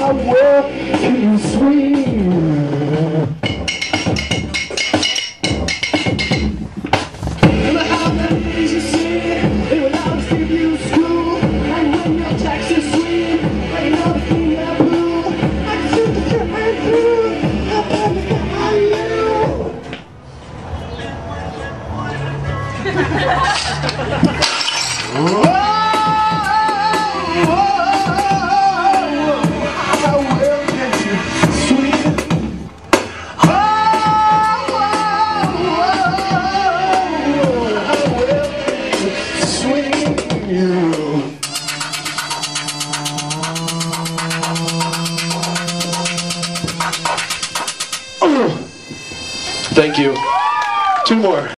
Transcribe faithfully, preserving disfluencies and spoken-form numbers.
how well can you swing? And how many things you see, it will always give you school. And when your taxes swing, like another thing I blew. I can see that you're right through. How bad are you? Whoa! Thank you. Two more.